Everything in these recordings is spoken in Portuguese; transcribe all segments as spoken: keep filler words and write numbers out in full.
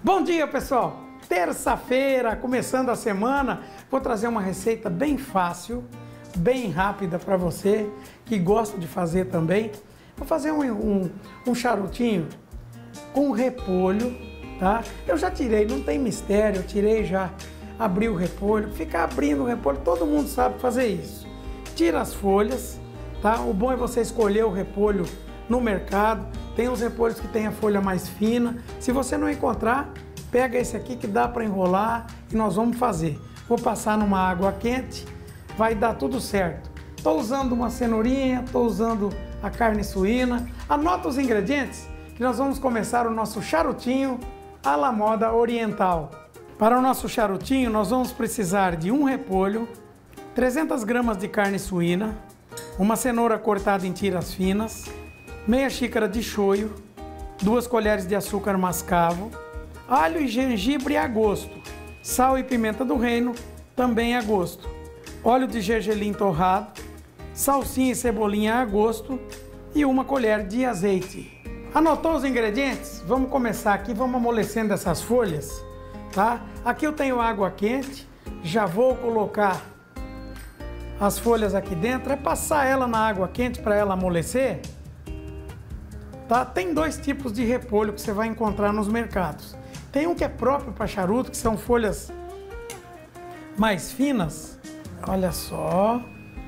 Bom dia, pessoal! Terça-feira, começando a semana, vou trazer uma receita bem fácil, bem rápida para você que gosta de fazer também. Vou fazer um, um, um charutinho com repolho, tá? Eu já tirei, não tem mistério, eu tirei já, abri o repolho, ficar abrindo o repolho, todo mundo sabe fazer isso. Tira as folhas, tá? O bom é você escolher o repolho no mercado. Tem uns repolhos que tem a folha mais fina. Se você não encontrar, pega esse aqui que dá para enrolar e nós vamos fazer. Vou passar numa água quente, vai dar tudo certo. Estou usando uma cenourinha, estou usando a carne suína. Anota os ingredientes que nós vamos começar o nosso charutinho à la moda oriental. Para o nosso charutinho nós vamos precisar de um repolho, trezentas gramas de carne suína, uma cenoura cortada em tiras finas, meia xícara de shoyu, duas colheres de açúcar mascavo, alho e gengibre a gosto, sal e pimenta do reino também a gosto, óleo de gergelim torrado, salsinha e cebolinha a gosto e uma colher de azeite. Anotou os ingredientes? Vamos começar aqui, vamos amolecendo essas folhas, tá? Aqui eu tenho água quente, já vou colocar as folhas aqui dentro, é passar ela na água quente para ela amolecer. Tá? Tem dois tipos de repolho que você vai encontrar nos mercados. Tem um que é próprio para charuto, que são folhas mais finas. Olha só.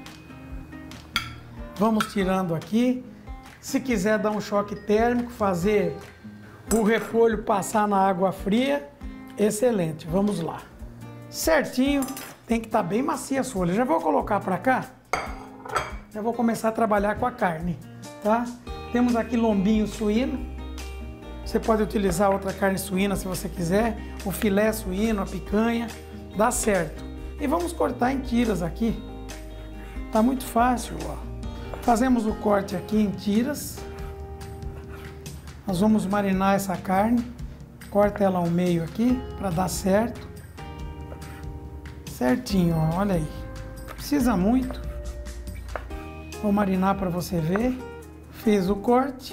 Vamos tirando aqui. Se quiser dar um choque térmico, fazer o repolho passar na água fria, excelente. Vamos lá. Certinho, tem que estar bem macia as folhas. Já vou colocar para cá. Já vou começar a trabalhar com a carne, tá? Temos aqui lombinho suíno, você pode utilizar outra carne suína se você quiser, o filé suíno, a picanha, dá certo. E vamos cortar em tiras aqui, tá muito fácil, ó. Fazemos o corte aqui em tiras, nós vamos marinar essa carne, corta ela ao meio aqui para dar certo, certinho, ó, olha aí, não precisa muito, vou marinar para você ver. Fiz o corte,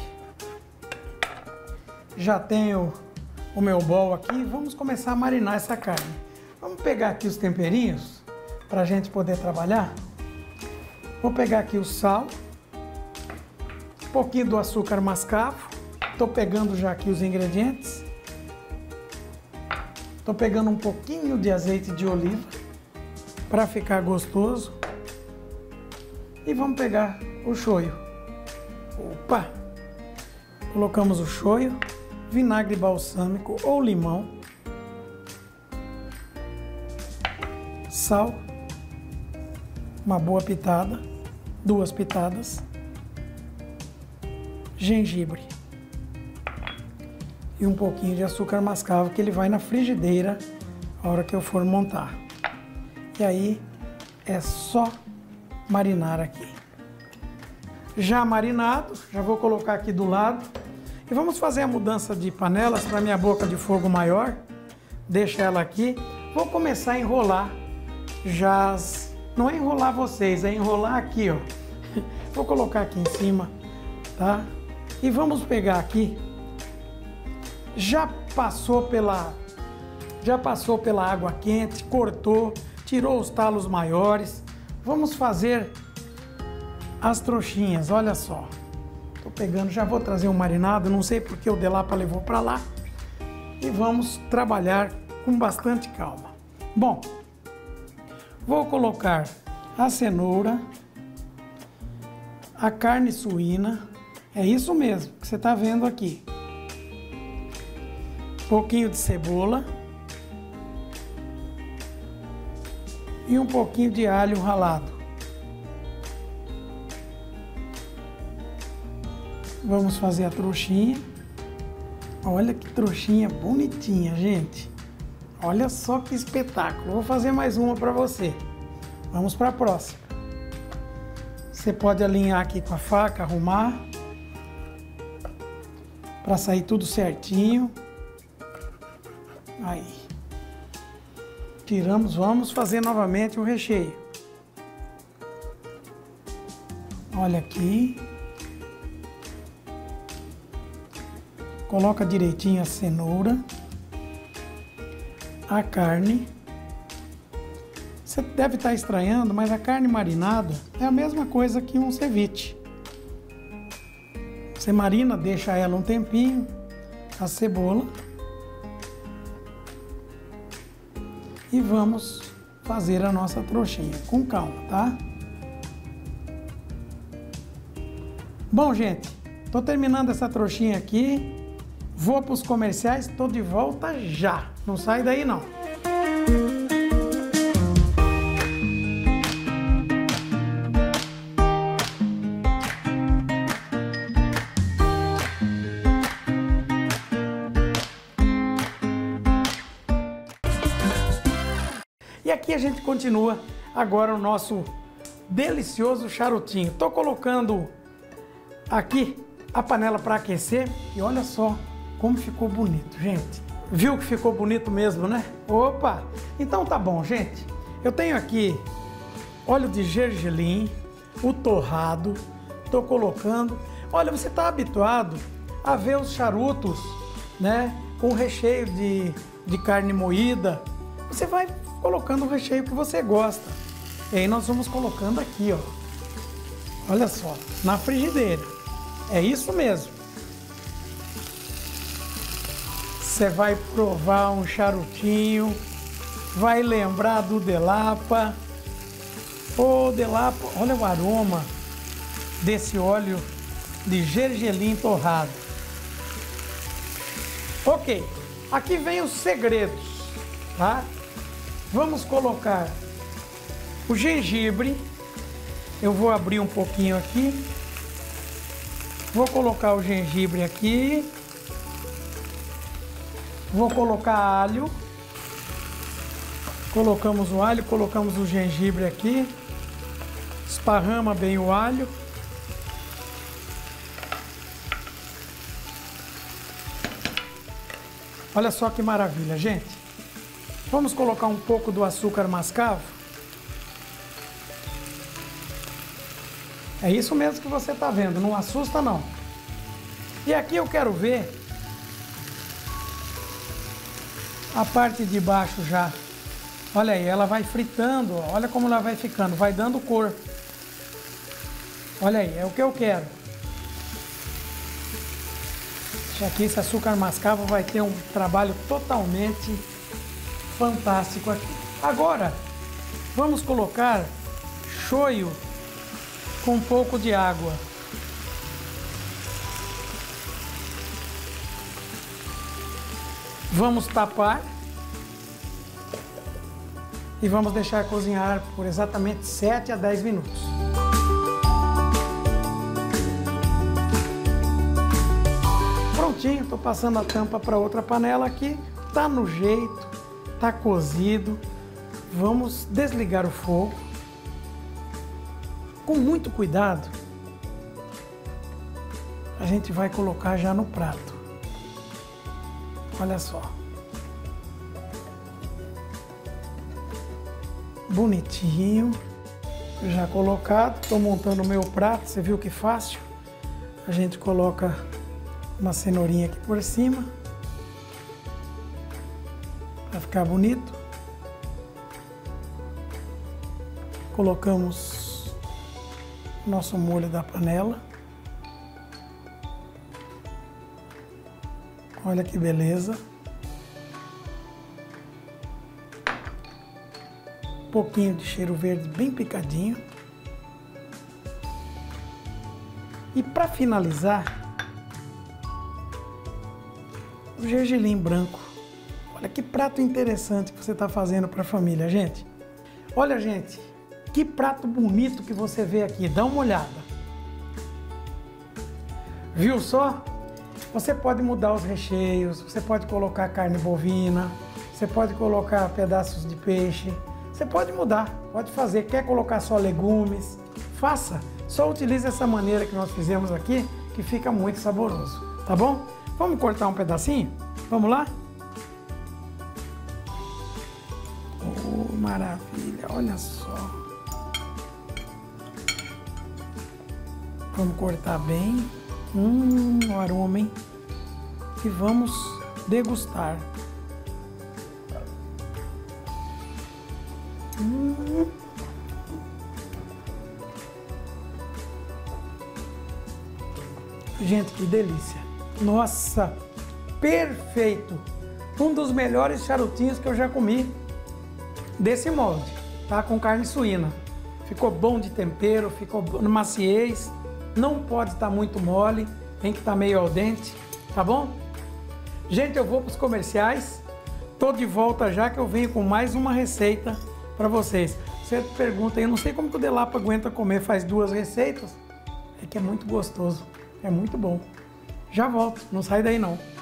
já tenho o meu bowl aqui, vamos começar a marinar essa carne. Vamos pegar aqui os temperinhos para a gente poder trabalhar. Vou pegar aqui o sal, um pouquinho do açúcar mascavo, estou pegando já aqui os ingredientes. Estou pegando um pouquinho de azeite de oliva para ficar gostoso. E vamos pegar o shoyu. Opa! Colocamos o shoyu, vinagre balsâmico ou limão, sal, uma boa pitada, duas pitadas, gengibre e um pouquinho de açúcar mascavo que ele vai na frigideira a hora que eu for montar. E aí é só marinar aqui. Já marinado, já vou colocar aqui do lado e vamos fazer a mudança de panelas para minha boca de fogo maior. Deixa ela aqui. Vou começar a enrolar já, as... não é enrolar vocês, é enrolar aqui, ó. Vou colocar aqui em cima, tá? E vamos pegar aqui. Já passou pela, já passou pela água quente, cortou, tirou os talos maiores. Vamos fazer as trouxinhas, olha só. Tô pegando, já vou trazer um marinado, não sei porque o Delapa levou para lá. E vamos trabalhar com bastante calma. Bom, vou colocar a cenoura, a carne suína, é isso mesmo que você tá vendo aqui. Um pouquinho de cebola e um pouquinho de alho ralado. Vamos fazer a trouxinha. Olha que trouxinha bonitinha, gente. Olha só que espetáculo. Vou fazer mais uma para você. Vamos para a próxima. Você pode alinhar aqui com a faca, arrumar, para sair tudo certinho. Aí. Tiramos, vamos fazer novamente o recheio. Olha aqui. Coloca direitinho a cenoura. a carne. Você deve estar estranhando, mas a carne marinada é a mesma coisa que um ceviche. Você marina, deixa ela um tempinho, a cebola. E vamos fazer a nossa trouxinha com calma, tá? Bom, gente, tô terminando essa trouxinha aqui. Vou para os comerciais, tô de volta já. Não sai daí não. E aqui a gente continua agora o nosso delicioso charutinho. Tô colocando aqui a panela para aquecer e olha só como ficou bonito, gente. Viu que ficou bonito mesmo, né? Opa! Então tá bom, gente. Eu tenho aqui óleo de gergelim, o torrado, tô colocando. Olha, você tá habituado a ver os charutos, né? Com recheio de, de carne moída. Você vai colocando o recheio que você gosta. E aí nós vamos colocando aqui, ó. Olha só, na frigideira. É isso mesmo. Você vai provar um charutinho, vai lembrar do Delapa. Ô, Delapa, olha o aroma desse óleo de gergelim torrado. Ok, aqui vem os segredos, tá? Vamos colocar o gengibre. Eu vou abrir um pouquinho aqui. Vou colocar o gengibre aqui. Vou colocar alho. Colocamos o alho, colocamos o gengibre aqui. Esparrama bem o alho. Olha só que maravilha, gente. Vamos colocar um pouco do açúcar mascavo. É isso mesmo que você está vendo, não assusta não. E aqui eu quero ver a parte de baixo já. Olha aí, ela vai fritando, olha como ela vai ficando, vai dando cor. Olha aí, é o que eu quero. Já que esse açúcar mascavo vai ter um trabalho totalmente fantástico aqui. Agora, vamos colocar shoyu com um pouco de água. Vamos tapar e vamos deixar cozinhar por exatamente sete a dez minutos. Prontinho, estou passando a tampa para outra panela aqui. Tá no jeito, tá cozido. Vamos desligar o fogo. Com muito cuidado, a gente vai colocar já no prato. Olha só. Bonitinho. Já colocado. Estou montando o meu prato. Você viu que fácil? A gente coloca uma cenourinha aqui por cima. Vai ficar bonito. Colocamos nosso molho da panela. Olha que beleza. Um pouquinho de cheiro verde bem picadinho. E para finalizar, o gergelim branco. Olha que prato interessante que você está fazendo para a família, gente. Olha, gente, que prato bonito que você vê aqui. Dá uma olhada. Viu só? Você pode mudar os recheios, você pode colocar carne bovina, você pode colocar pedaços de peixe, você pode mudar, pode fazer. Quer colocar só legumes? Faça. Só utilize essa maneira que nós fizemos aqui, que fica muito saboroso, tá bom? Vamos cortar um pedacinho? Vamos lá? Oh, maravilha, olha só. Vamos cortar bem. Hum, o aroma, hein? E vamos degustar. Hum. Gente, que delícia. Nossa, perfeito. Um dos melhores charutinhos que eu já comi desse molde, tá? Com carne suína. Ficou bom de tempero, ficou na maciez. Não pode estar muito mole, tem que estar meio al dente, tá bom? Gente, eu vou para os comerciais. Tô de volta já que eu venho com mais uma receita para vocês. Você pergunta aí, eu não sei como que o Delapa aguenta comer, faz duas receitas. É que é muito gostoso, é muito bom. Já volto, não sai daí não.